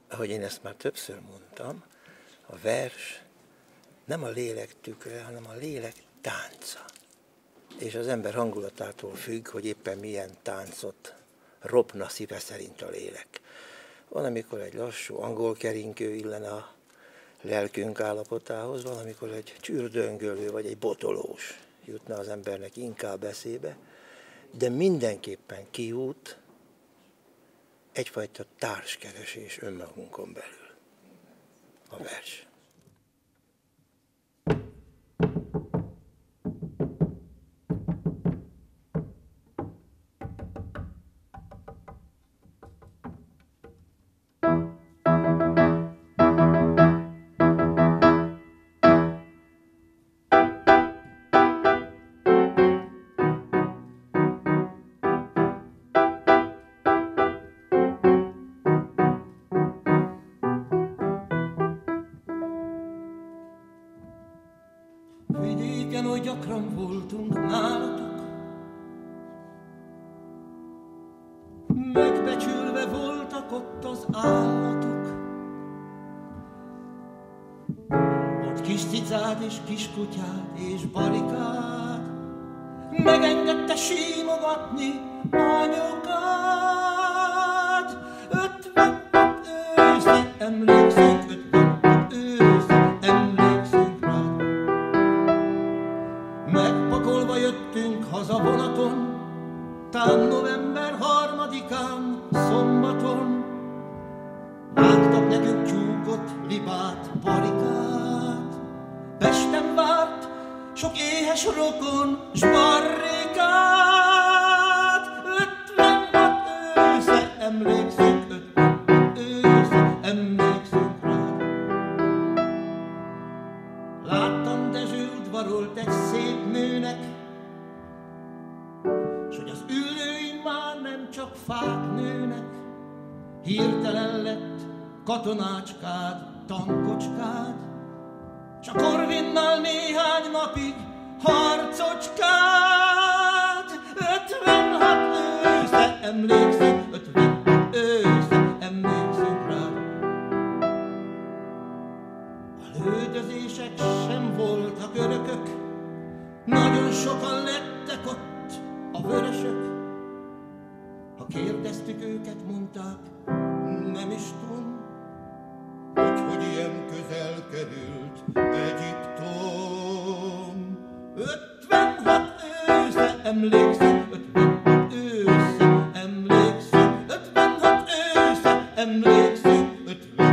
ahogy én ezt már többször mondtam, a vers nem a lélek tükre, hanem a lélek tánca. És az ember hangulatától függ, hogy éppen milyen táncot ropna szíve szerint a lélek. Van, amikor egy lassú angolkerinkő illene a lelkünk állapotához, valamikor egy csürdöngölő vagy egy botolós jutna az embernek inkább eszébe, de mindenképpen kiút egyfajta társkeresés önmagunkon belül. A vers. Vidéken oly gyakran voltunk nálatok, megbecsülve voltak ott az állatok. Ott kis cicád és kis kutyád és barikád megengedte símogatni anyukád. 56 ősze emlékszünk, 56 ősze emlékszünk rád. Megpakolva jöttünk haza vonaton, tán november 3-án, szombaton. Vágtak nekünk tyúkot, libát, barikát. Pesten várt sok éhes rokon, s barrikát. 56 ősze emlékszünk, 56 ősze emlékszünk rád. Láttam Dezső udvarolt egy szép nőnek, s hogy az ülői már nem csak fák nőnek. Hirtelen lett katonácskád, tankocskád, s a Korvinnal néhány napig harcocskád. 56 ősze emlékszünk, 56 ősze emlékszünk rád. A lődözések sem voltak örökök, nagyon sokan lettek ott a vörösök. Ha kérdeztük őket, mondták, nem is tudom, hogy ilyen közel került Egyiptom. 56 ősze emlékszünk, 56 ősze emlékszünk, 56 ősze emlékszünk, 56